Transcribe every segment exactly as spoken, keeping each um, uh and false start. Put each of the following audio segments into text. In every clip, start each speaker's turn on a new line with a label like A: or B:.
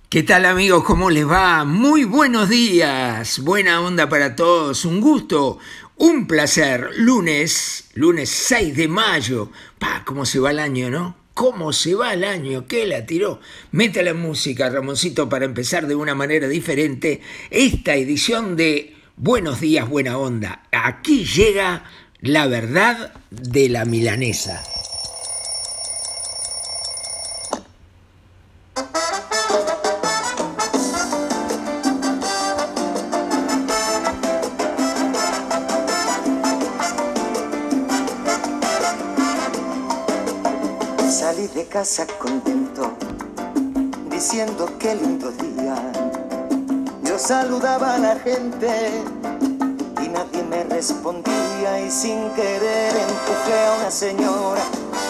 A: ¿Qué tal, amigos? ¿Cómo les va? Muy buenos días, buena onda para todos, un gusto, un placer. Lunes, lunes seis de mayo, pa, cómo se va el año, ¿no? ¿Cómo se va el año? ¿Qué la tiró? Mete la música, Ramoncito, para empezar de una manera diferente esta edición de Buenos Días, Buena Onda. Aquí llega la verdad de la milanesa.
B: Salí de casa contento, diciendo qué lindo día. Yo saludaba a la gente y nadie me respondía, y sin querer empujé a una señora.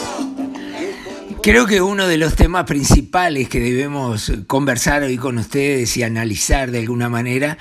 A: Creo que uno de los temas principales que debemos conversar hoy con ustedes y analizar de alguna manera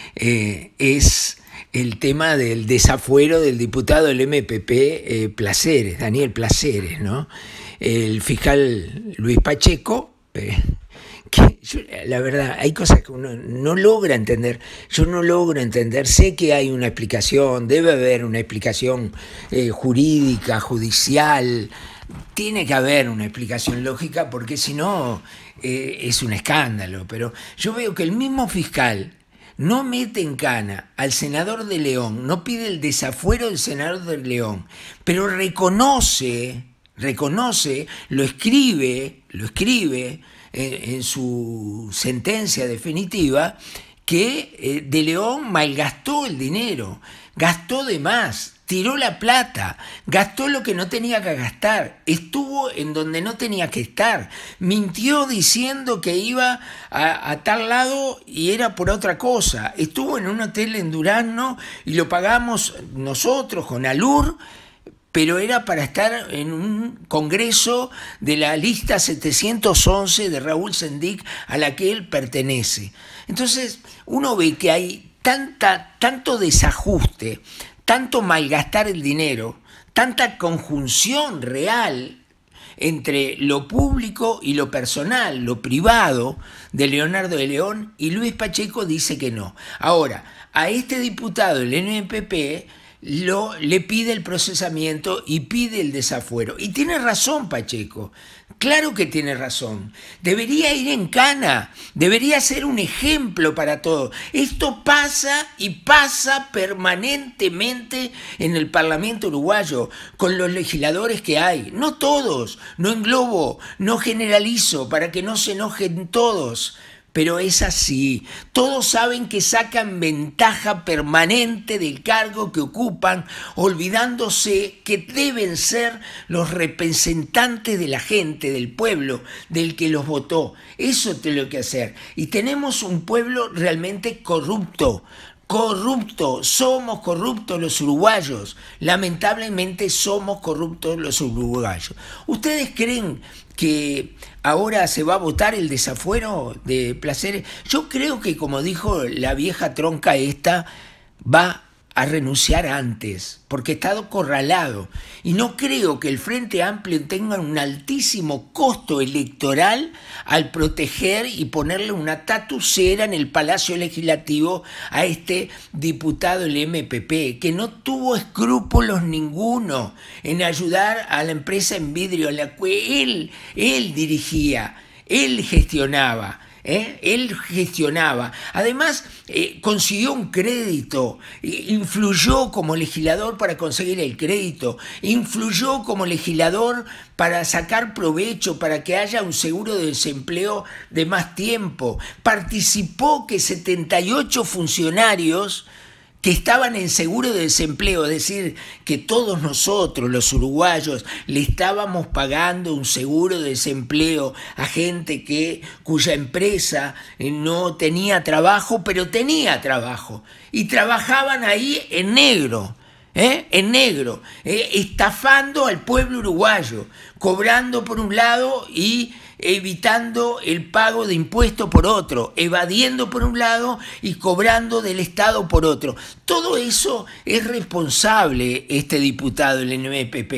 A: eh, es el tema del desafuero del diputado del M P P, eh, Placeres, Daniel Placeres, ¿no? El fiscal Luis Pacheco, eh, que yo, la verdad, hay cosas que uno no logra entender. Yo no logro entender, sé que hay una explicación, debe haber una explicación eh, jurídica, judicial, tiene que haber una explicación lógica, porque si no eh, es un escándalo. Pero yo veo que el mismo fiscal no mete en cana al senador de León, no pide el desafuero del senador de León, pero reconoce... reconoce, lo escribe, lo escribe en, en su sentencia definitiva, que eh, de León malgastó el dinero, gastó de más, tiró la plata, gastó lo que no tenía que gastar, estuvo en donde no tenía que estar, mintió diciendo que iba a, a tal lado y era por otra cosa, estuvo en un hotel en Durazno y lo pagamos nosotros con Alur, pero era para estar en un congreso de la lista setecientos once de Raúl Sendic, a la que él pertenece. Entonces uno ve que hay tanta, tanto desajuste, tanto malgastar el dinero, tanta conjunción real entre lo público y lo personal, lo privado de Leonardo de León, y Luis Pacheco dice que no. Ahora, a este diputado del M P P Lo, le pide el procesamiento y pide el desafuero. Y tiene razón Pacheco, claro que tiene razón. Debería ir en cana, debería ser un ejemplo para todos. Esto pasa y pasa permanentemente en el Parlamento uruguayo, con los legisladores que hay. No todos, no englobo, no generalizo, para que no se enojen todos. Pero es así, todos saben que sacan ventaja permanente del cargo que ocupan, olvidándose que deben ser los representantes de la gente, del pueblo, del que los votó. Eso tiene que hacer. Y tenemos un pueblo realmente corrupto. Corrupto, somos corruptos los uruguayos, lamentablemente somos corruptos los uruguayos. ¿Ustedes creen que ahora se va a votar el desafuero de Placeres? Yo creo que, como dijo la vieja tronca esta, va a renunciar antes, porque está acorralado. Y no creo que el Frente Amplio tenga un altísimo costo electoral al proteger y ponerle una tatucera en el Palacio Legislativo a este diputado del M P P, que no tuvo escrúpulos ninguno en ayudar a la empresa en vidrio a la que él, él dirigía, él gestionaba. ¿Eh? Él gestionaba, además eh, consiguió un crédito, influyó como legislador para conseguir el crédito, influyó como legislador para sacar provecho, para que haya un seguro de desempleo de más tiempo, participó que setenta y ocho funcionarios que estaban en seguro de desempleo, es decir, que todos nosotros, los uruguayos, le estábamos pagando un seguro de desempleo a gente que, cuya empresa no tenía trabajo, pero tenía trabajo, y trabajaban ahí en negro. ¿Eh? En negro, eh, estafando al pueblo uruguayo, cobrando por un lado y evitando el pago de impuestos por otro, evadiendo por un lado y cobrando del Estado por otro. Todo eso es responsable este diputado del N M P P.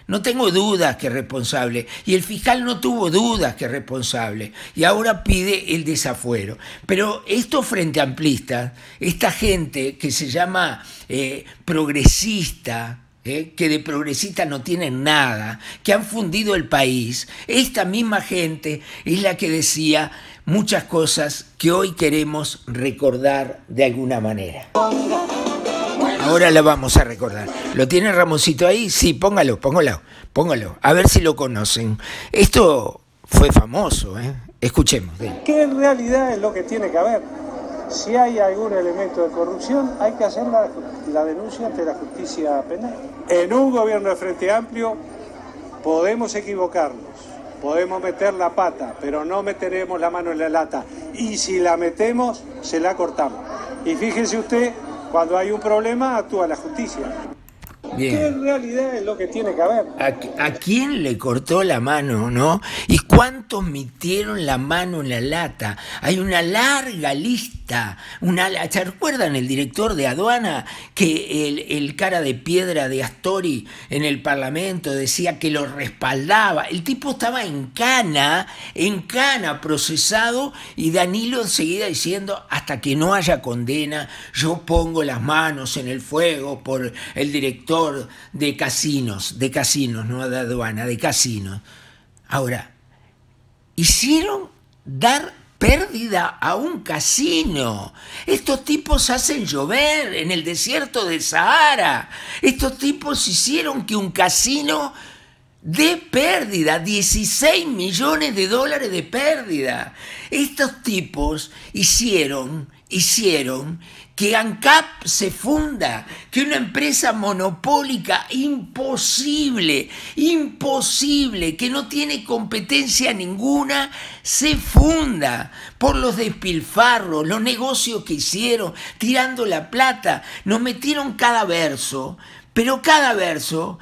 A: No tengo dudas que es responsable. Y el fiscal no tuvo dudas que es responsable. Y ahora pide el desafuero. Pero estos frente amplistas, esta gente que se llama eh, progresista, eh, que de progresista no tienen nada, que han fundido el país, esta misma gente es la que decía muchas cosas que hoy queremos recordar de alguna manera. Ahora la vamos a recordar. ¿Lo tiene Ramoncito ahí? Sí, póngalo, póngalo, póngalo. A ver si lo conocen. Esto fue famoso, ¿eh? Escuchemos.
C: ¿Qué en realidad es lo que tiene que haber? Si hay algún elemento de corrupción, hay que hacer la, la denuncia ante la justicia penal. En un gobierno de Frente Amplio podemos equivocarnos, podemos meter la pata, pero no meteremos la mano en la lata. Y si la metemos, se la cortamos. Y fíjese usted, cuando hay un problema, actúa la justicia.
A: Bien.
C: ¿Qué en realidad es lo que tiene que haber?
A: ¿A, ¿A quién le cortó la mano, no? ¿Y cuántos metieron la mano en la lata? Hay una larga lista. Una, ¿se recuerdan el director de aduana que el, el cara de piedra de Astori en el Parlamento decía que lo respaldaba? El tipo estaba en cana, en cana procesado, y Danilo enseguida diciendo, hasta que no haya condena, yo pongo las manos en el fuego por el director de casinos, de casinos, no de aduana, de casinos. Ahora, hicieron dar pérdida a un casino. Estos tipos hacen llover en el desierto del Sahara. Estos tipos hicieron que un casino dé pérdida, dieciséis millones de dólares de pérdida. Estos tipos hicieron, hicieron que ANCAP se funda, que una empresa monopólica imposible, imposible, que no tiene competencia ninguna, se funda por los despilfarros, los negocios que hicieron, tirando la plata. Nos metieron cada verso, pero cada verso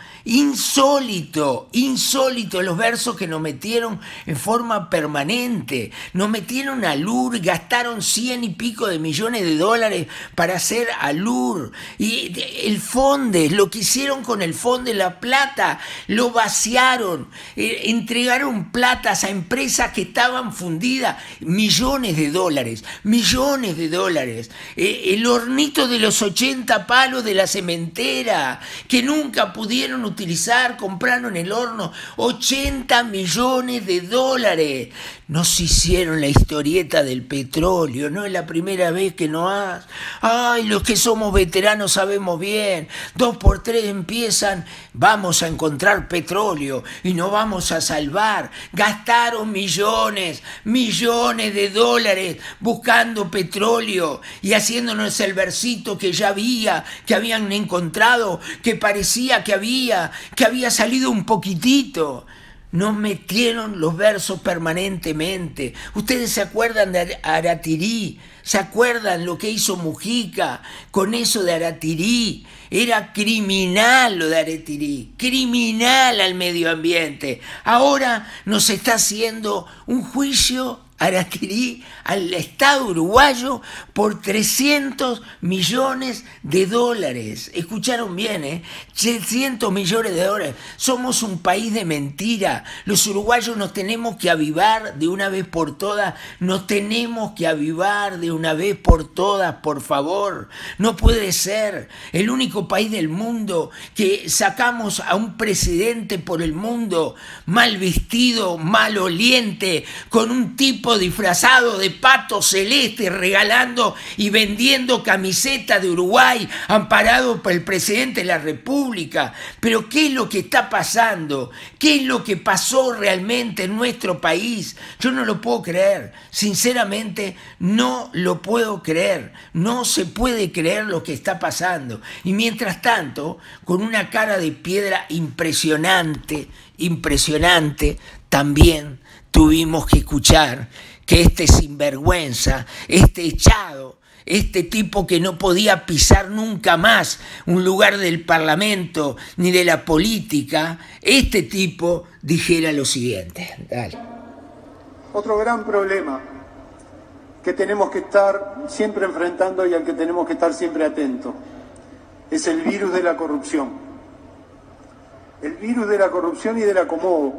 A: insólito, insólito, los versos que nos metieron en forma permanente. Nos metieron a Lur, gastaron cien y pico de millones de dólares para hacer a Lur. Y el Fondes, lo que hicieron con el Fondes, la plata, lo vaciaron, eh, entregaron platas a empresas que estaban fundidas, millones de dólares, millones de dólares. Eh, el hornito de los ochenta palos de la cementera, que nunca pudieron utilizar, compraron el horno, ochenta millones de dólares. Nos hicieron la historieta del petróleo, no es la primera vez que nos hacen. Ay, los que somos veteranos sabemos bien, dos por tres empiezan, vamos a encontrar petróleo y nos vamos a salvar. Gastaron millones, millones de dólares buscando petróleo y haciéndonos el versito que ya había, que habían encontrado, que parecía que había, que había salido un poquitito. Nos metieron los versos permanentemente. Ustedes se acuerdan de Aratirí, se acuerdan lo que hizo Mujica con eso de Aratirí. Era criminal lo de Aratirí, criminal al medio ambiente. Ahora nos está haciendo un juicio Aratirí al Estado uruguayo por trescientos millones de dólares. Escucharon bien, ¿eh? trescientos millones de dólares. Somos un país de mentira. Los uruguayos nos tenemos que avivar de una vez por todas. Nos tenemos que avivar de una vez por todas, por favor. No puede ser el único país del mundo que sacamos a un presidente por el mundo mal vestido, maloliente, con un tipo disfrazado de pato celeste, regalando y vendiendo camisetas de Uruguay, amparado por el presidente de la República. Pero ¿qué es lo que está pasando? ¿Qué es lo que pasó realmente en nuestro país? Yo no lo puedo creer, sinceramente no lo puedo creer, no se puede creer lo que está pasando. Y mientras tanto, con una cara de piedra impresionante, impresionante, también tuvimos que escuchar que este sinvergüenza, este echado, este tipo que no podía pisar nunca más un lugar del Parlamento ni de la política, este tipo dijera lo siguiente. Dale.
C: Otro gran problema que tenemos que estar siempre enfrentando y al que tenemos que estar siempre atentos es el virus de la corrupción. el virus de la corrupción y del acomodo.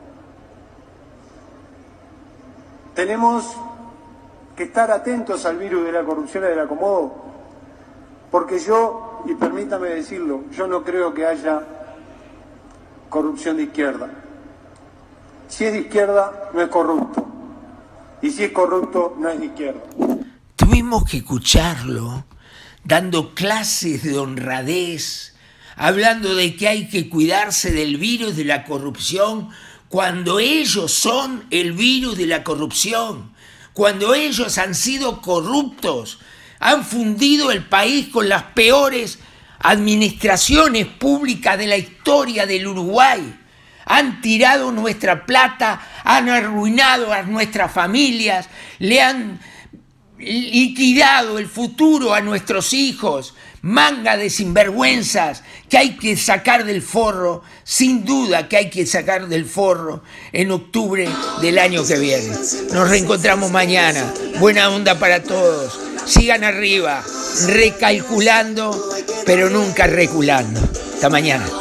C: Tenemos que estar atentos al virus de la corrupción y del acomodo, porque yo, y permítame decirlo, yo no creo que haya corrupción de izquierda. Si es de izquierda, no es corrupto. Y si es corrupto, no es de izquierda.
A: Tuvimos que escucharlo dando clases de honradez, hablando de que hay que cuidarse del virus de la corrupción, cuando ellos son el virus de la corrupción, cuando ellos han sido corruptos, han fundido el país con las peores administraciones públicas de la historia del Uruguay, han tirado nuestra plata, han arruinado a nuestras familias, le han liquidado el futuro a nuestros hijos, manga de sinvergüenzas que hay que sacar del forro, sin duda que hay que sacar del forro en octubre del año que viene. Nos reencontramos mañana, buena onda para todos, sigan arriba, recalculando, pero nunca reculando. Hasta mañana.